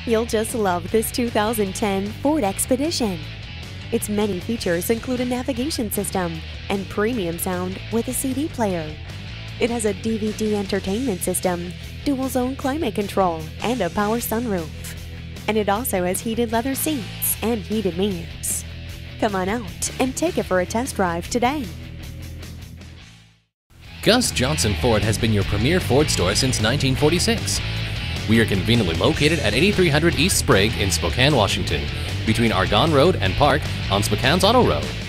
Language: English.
You'll just love this 2010 Ford Expedition. Its many features include a navigation system and premium sound with a CD player. It has a DVD entertainment system, dual-zone climate control, and a power sunroof. And it also has heated leather seats and heated mirrors. Come on out and take it for a test drive today. Gus Johnson Ford has been your premier Ford store since 1946. We are conveniently located at 8300 East Sprague in Spokane, Washington, between Argonne Road and Park on Spokane's Auto Road.